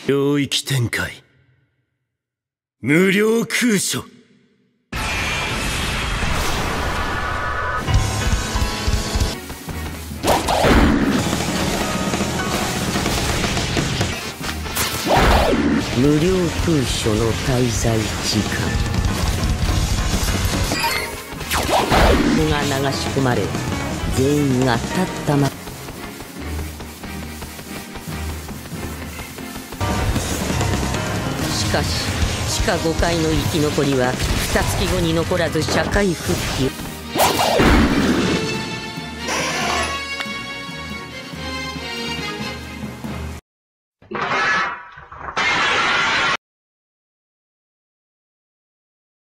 領域展開、無料空所。 無料空所の滞在時間、人が流し込まれ、全員が立ったまま。しかし地下5階の生き残りは2月後に残らず社会復帰。